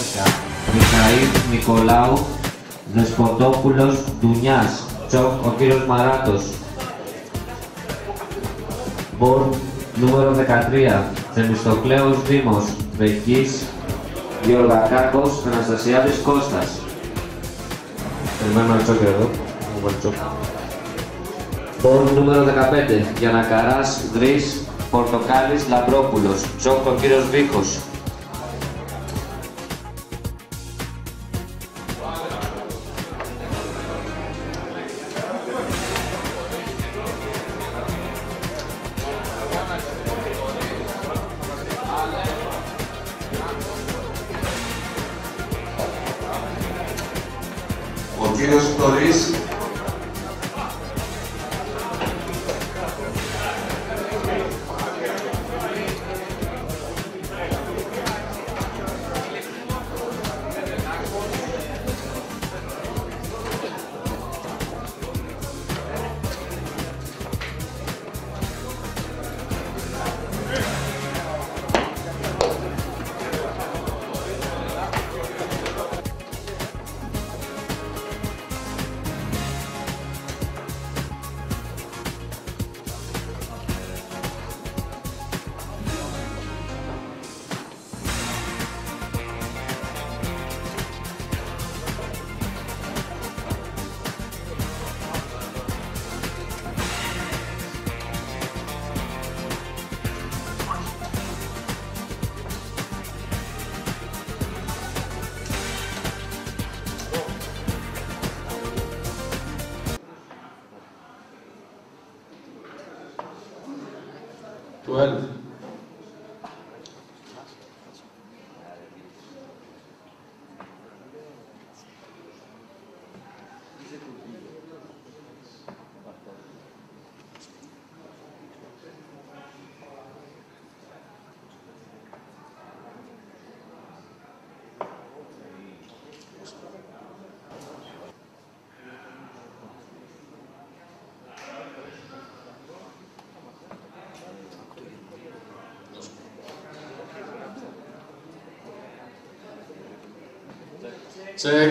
Μιχαήλ Νικολάου, Δεσποτόπουλος Ντουνιάς, Τσοκ ο κύριος Μαράτος. Μπορ νούμερο 13, Θεμιστοκλέος Δήμος, Βεκής Γεωργακάκος, Αναστασιάδης Κώστας. Περιμένουμε ένα τσόκ εδώ. Μπορ νούμερο 15, Γιαννακαράς Δρύς, Πορτοκάλης Λαμπρόπουλος, Τσοκ ο κύριος Βίχος. Ο κύριος Φτωρής. Check.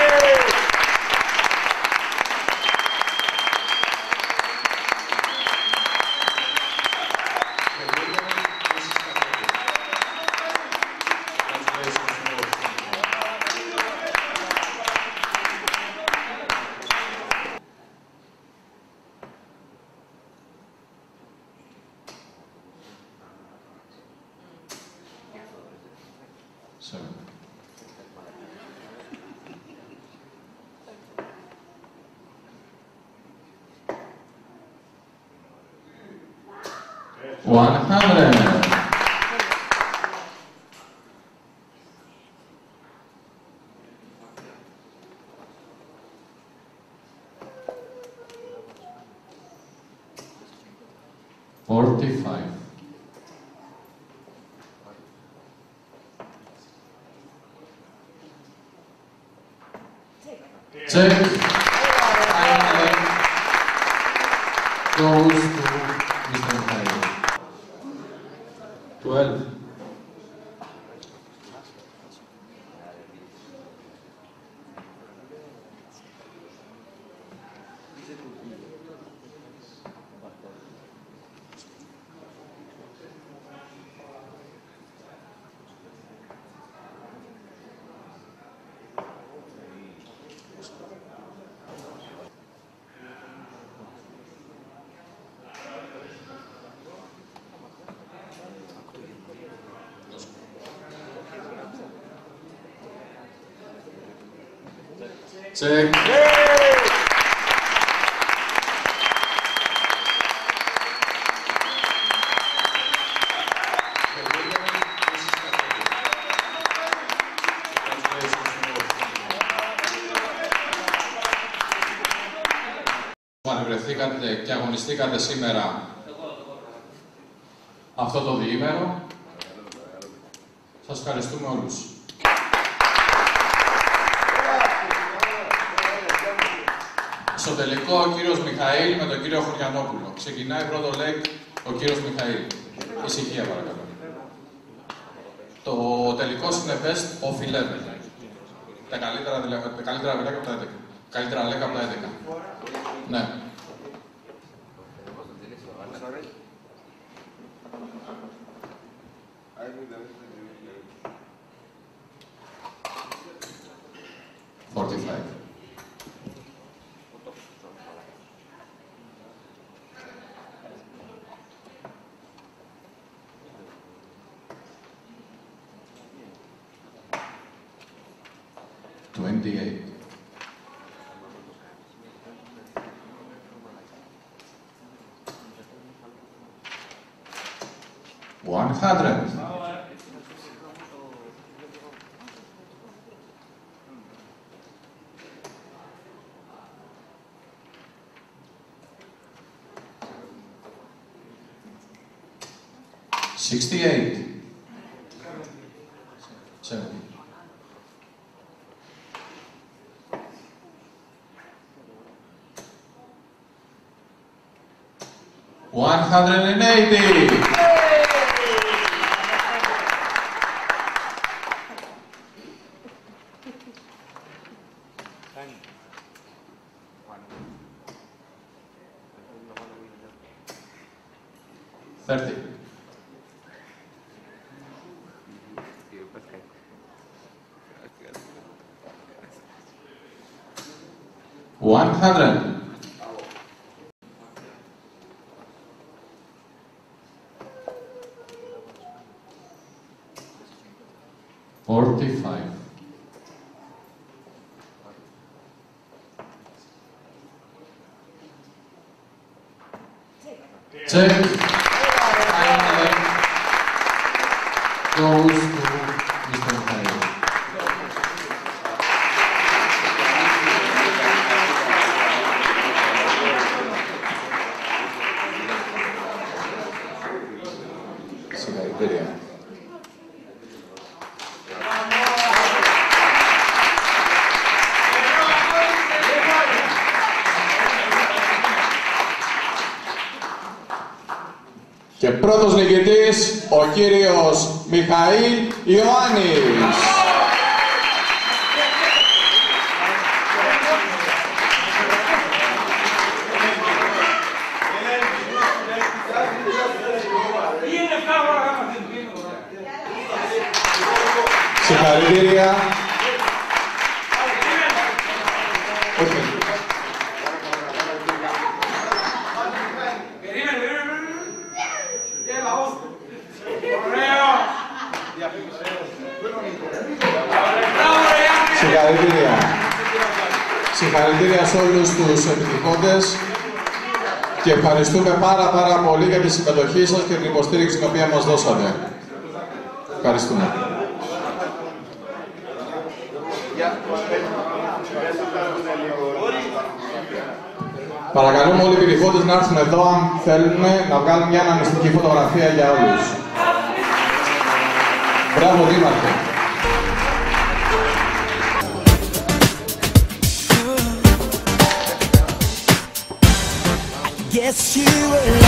Check. Finally goes to Mr. Mikhail. 12. Check. Ανεβρεθήκατε και αγωνιστήκατε σήμερα αυτό το διήμερο. Σας ευχαριστούμε όλους. Στο τελικό ο κύριος Μιχαήλ με τον κύριο Χωριανόπουλο. Ξεκινάει πρώτο leg ο κύριος Μιχαήλ. Ησυχία παρακαλώ. Το τελικό συνεπές οφειλεύει. Τα καλύτερα βιβλία από τα 11. Καλύτερα λέγα από τα 11. Ναι. Check. Final goes to Mr. Mikhail. Συγχαρητήρια. Και πρώτος νικητής, ο κύριος Μιχαήλ Ιωάννης. Συγχαρητήρια. Συγχαρητήρια σε όλους τους επιτυχώντες και ευχαριστούμε πάρα πολύ για τη συμμετοχή σας και την υποστήριξη την οποία μας δώσατε. Ευχαριστούμε. Παρακαλούμε όλοι οι επιτυχώντες να έρθουν εδώ αν θέλουν να βγάλουν μια αναμνηστική φωτογραφία για όλους. Μπράβο Δήμαρχε. Yes, you will.